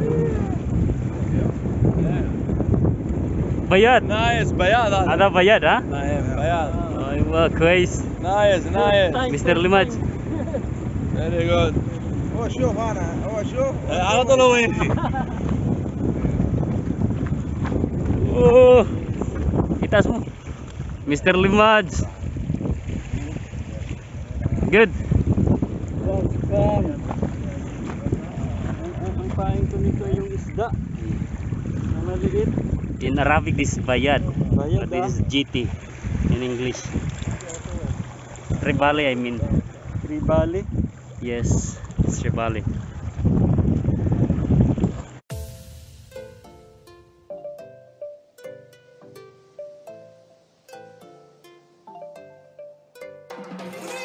Bha-yad. Nice, Bha-yad. Ada Bha-yad, ha? Nice, Bha-yad. Well, كويس. Nice, nice. Mr. Limaj. Very good. هو شوف هو شوف على طول هو يمشي. Oh, kita semua. Mr. Limaj. Good. Ang pain ko nito yung isda. Ang maliit. In Arabic, this is Bha-yad. Bha-yad, But this is GT in English. Trevally, I mean. Trevally. Yes, it's Trevally. Yeah.